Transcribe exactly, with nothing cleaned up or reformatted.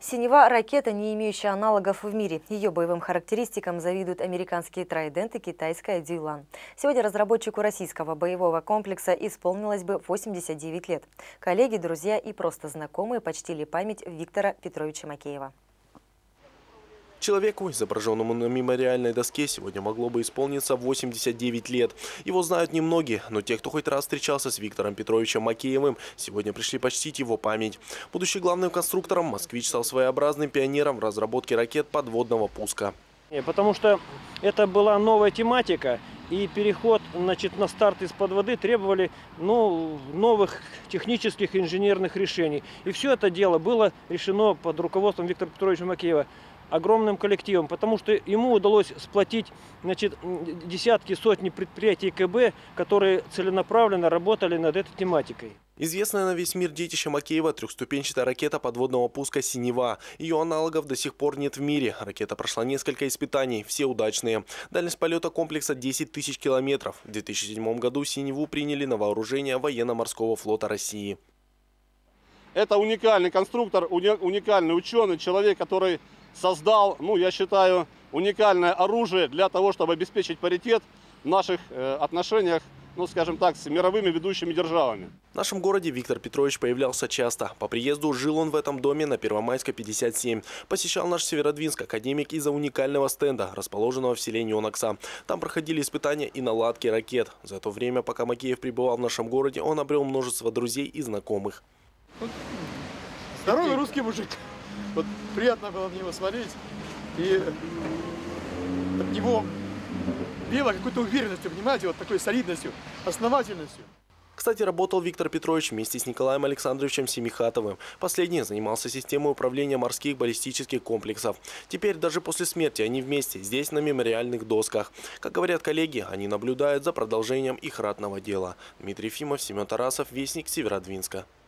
Синева – ракета, не имеющая аналогов в мире. Ее боевым характеристикам завидуют американский Трайдент и китайская Дюйлан. Сегодня разработчику российского боевого комплекса исполнилось бы восемьдесят девять лет. Коллеги, друзья и просто знакомые почтили память Виктора Петровича Макеева. Человеку, изображенному на мемориальной доске, сегодня могло бы исполниться восемьдесят девять лет. Его знают немногие, но те, кто хоть раз встречался с Виктором Петровичем Макеевым, сегодня пришли почтить его память. Будущий главным конструктором москвич стал своеобразным пионером в разработке ракет подводного пуска. Потому что это была новая тематика, и переход, значит, на старт из-под воды требовали ну, новых технических инженерных решений. И все это дело было решено под руководством Виктора Петровича Макеева огромным коллективом, потому что ему удалось сплотить, значит, десятки, сотни предприятий КБ, которые целенаправленно работали над этой тематикой. Известная на весь мир детище Макеева трехступенчатая ракета подводного пуска «Синева». Ее аналогов до сих пор нет в мире. Ракета прошла несколько испытаний, все удачные. Дальность полета комплекса десять тысяч километров. В две тысячи седьмом году «Синеву» приняли на вооружение военно-морского флота России. Это уникальный конструктор, уникальный ученый, человек, который создал, ну, я считаю, уникальное оружие для того, чтобы обеспечить паритет в наших э, отношениях, ну, скажем так, с мировыми ведущими державами. В нашем городе Виктор Петрович появлялся часто. По приезду жил он в этом доме на Первомайской, пятьдесят семь. Посещал наш Северодвинск академик из-за уникального стенда, расположенного в селе Нёнокса. Там проходили испытания и наладки ракет. За то время, пока Макеев пребывал в нашем городе, он обрел множество друзей и знакомых. Здоровый русский мужик. Вот приятно было на него смотреть, и от него веяло какой-то уверенностью, понимаете, вот такой солидностью, основательностью. Кстати, работал Виктор Петрович вместе с Николаем Александровичем Семихатовым. Последний занимался системой управления морских баллистических комплексов. Теперь даже после смерти они вместе, здесь на мемориальных досках. Как говорят коллеги, они наблюдают за продолжением их ратного дела. Дмитрий Ефимов, Семен Тарасов, Вестник Северодвинска.